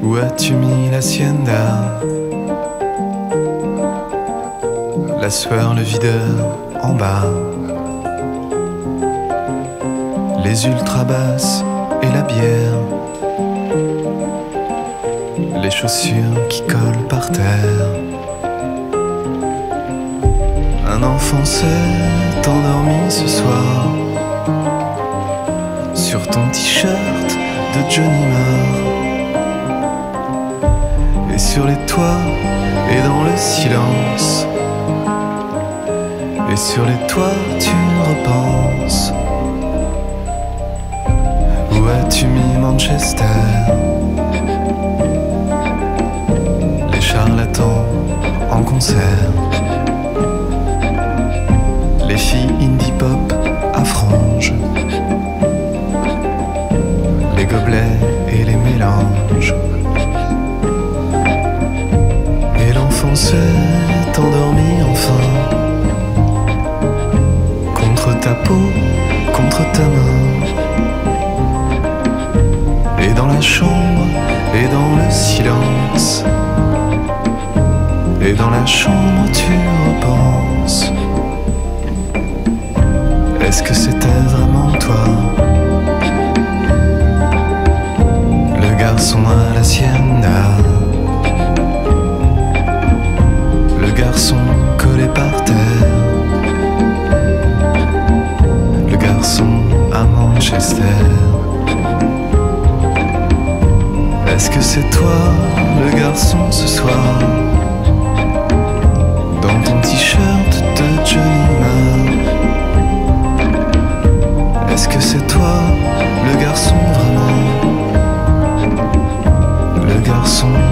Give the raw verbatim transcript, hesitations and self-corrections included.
Où as-tu mis la sienda? La sueur, le videur en bas, les ultra basses et la bière, les chaussures qui collent par terre. Un enfant s'est endormi ce soir sur ton t-shirt de Johnny Marr. Et sur les toits et dans le silence, et sur les toits tu repenses. Où as-tu mis Manchester? Les charlatans en concert, les filles indie pop à franges, les gobelets et les mélanges. Et l'enfant s'est endormi enfin, contre ta peau, contre ta main. Et dans la chambre, et dans le silence, et dans la chambre tu repenses. Est-ce que c'était vraiment toi? Le garçon à la sienda, le garçon collé par terre, le garçon à Manchester. Est-ce que c'est toi, le garçon, ce soir, dans ton t-shirt de Johnny Marr? Est-ce que c'est toi, le garçon vraiment, le garçon